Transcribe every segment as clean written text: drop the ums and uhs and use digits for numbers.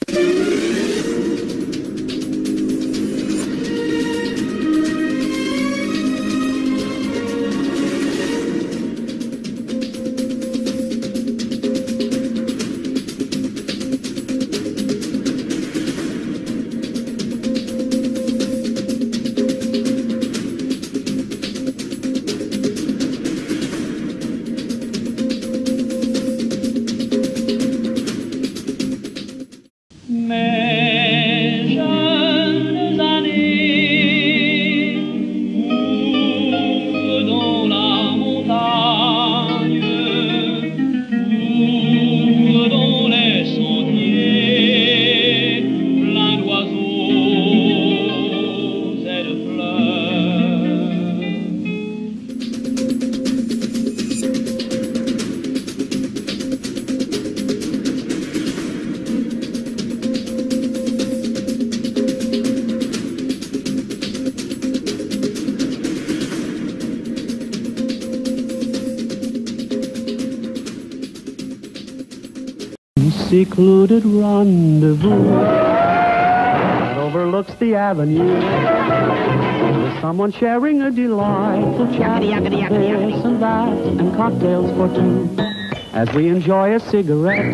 Secluded rendezvous that overlooks the avenue, with someone sharing a delightful chat, this and that, and cocktails for two, as we enjoy a cigarette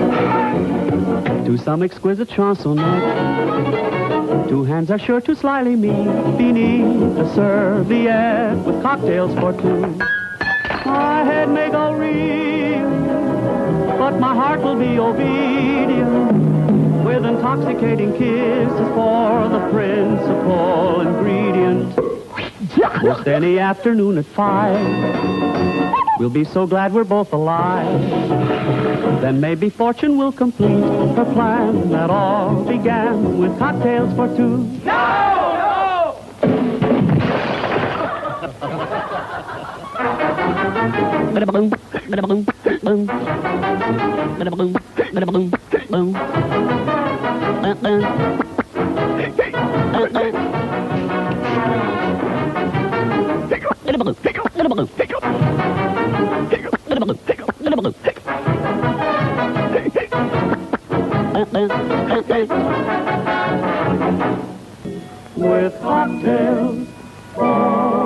to some exquisite chansonette. Two hands are sure to slyly meet beneath a serviette with cocktails for two. My head may go real, but my heart will be obedient, with intoxicating kisses for the principal ingredient. Just any afternoon at 5, we'll be so glad we're both alive. Then maybe fortune will complete her plan that all began with cocktails for two. No! Boom, boom, boom. Boom, boom, boom. With cocktails for